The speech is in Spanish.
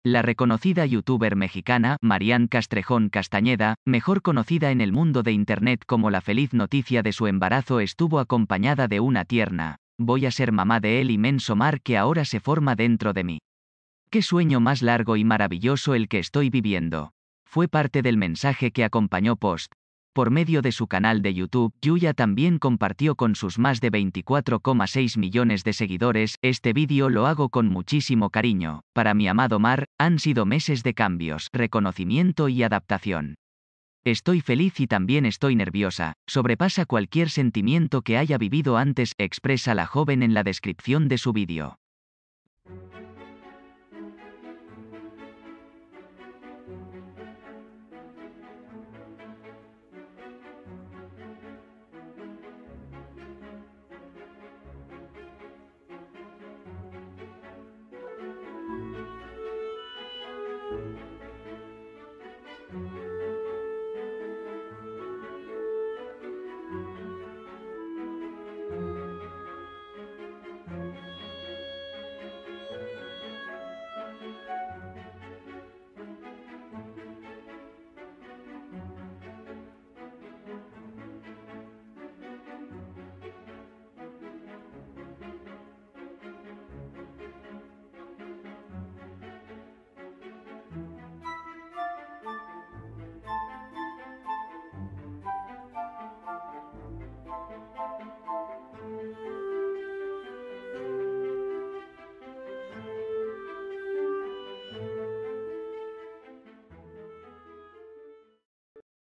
La reconocida youtuber mexicana, Marian Castrejón Castañeda, mejor conocida en el mundo de Internet como la feliz noticia de su embarazo, estuvo acompañada de una tierna: voy a ser mamá de él inmenso mar que ahora se forma dentro de mí. ¡Qué sueño más largo y maravilloso el que estoy viviendo! Fue parte del mensaje que acompañó post. Por medio de su canal de YouTube, Yuya también compartió con sus más de 24,6 millones de seguidores: este vídeo lo hago con muchísimo cariño. Para mi amado Mar, han sido meses de cambios, reconocimiento y adaptación. Estoy feliz y también estoy nerviosa, sobrepasa cualquier sentimiento que haya vivido antes, expresa la joven en la descripción de su vídeo.